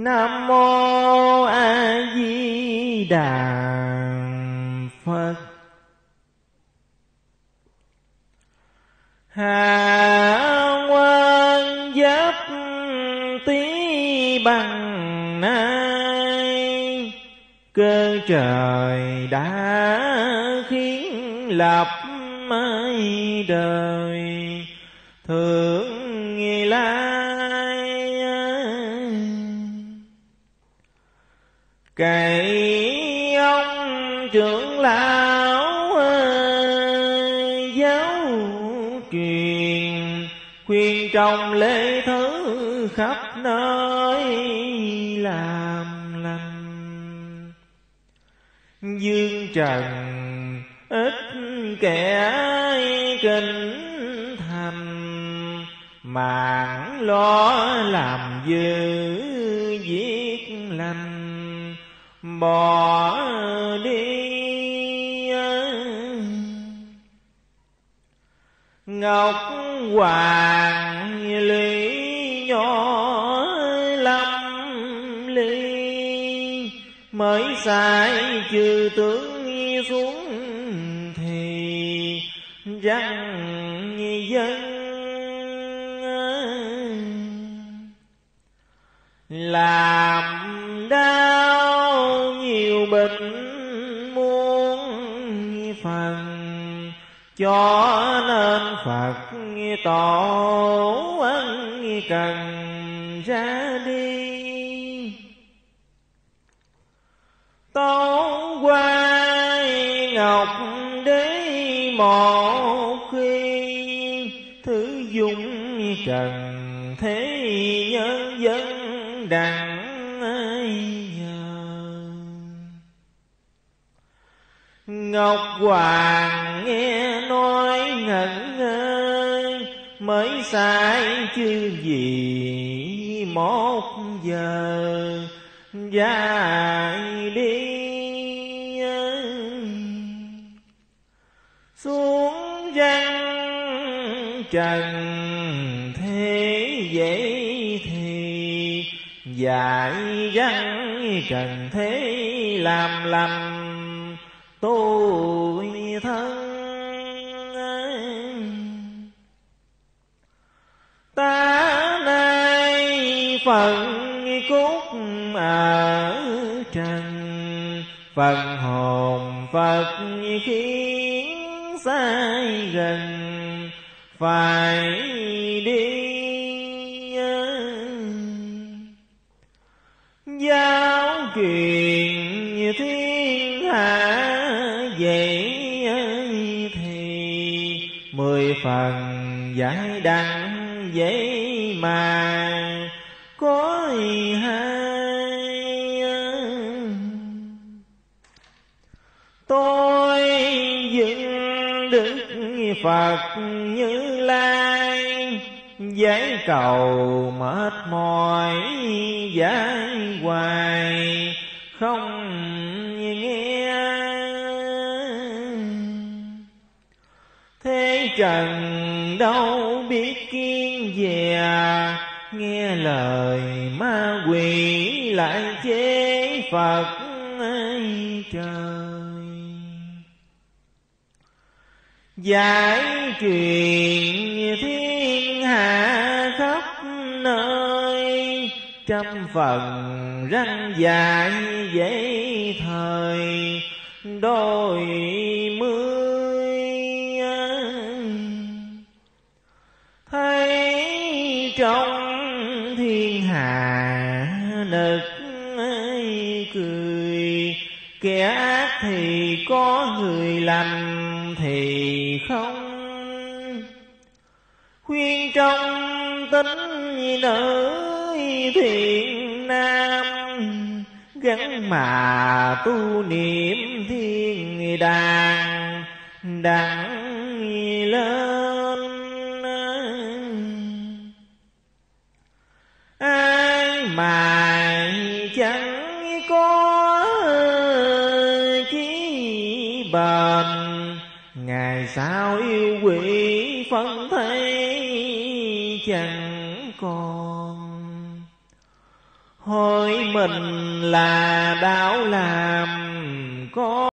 Nam mô A Di Đà Phật. Hạ quan giáp tí bằng nay, cơ trời đã khiến lập mây đời. Thượng lai cậy ông trưởng lão giáo truyền, khuyên trong lễ thứ khắp nơi làm lành. Dương trần ít kẻ kính thành, màng lo làm dữ giết lành bỏ đi. Ngọc hoàng lý nhỏ lâm ly, mới sai chư tướng xuống thì răng dân. Làm đau nhiều bệnh muôn phần, cho nên Phật tổ ân cần ra đi. Tấu quay ngọc đế một khi, thứ dung trần thế nhân dân đặng nhờ. Ngọc hoàng nghe nói ngẩn ngơ, mới sai chứ gì một giờ dài đi. Xuống răng trần thế vậy thì, dạy răng trần thế làm lành tôi thân. Ta nay phần cốt ở trần, phần hồn Phật khiến sai gần phải đi. Giáo truyền thiên hạ vậy thì, 10 phần giải đăng vậy mà có hai. Tôi dựng Đức Phật Như Lai, giải cầu mệt mỏi giải hoài không nghe. Thế trần đâu biết kiên dè, nghe lời ma quỷ lại chế Phật trời. Giải truyền thiên hạ khắp nơi, 100 phần răng dài dễ thời đôi mươi. Thấy trong thiên hạ nực cười, kẻ ác thì có, người lành thì không. Khuyên trong tính nữ thiện nam, gắn mà tu niệm thiên đàng đặng lên. Ai mà chẳng có chí bền, ngày sau yêu quỷ phân thấy chẳng còn. hỡi mình là đạo làm có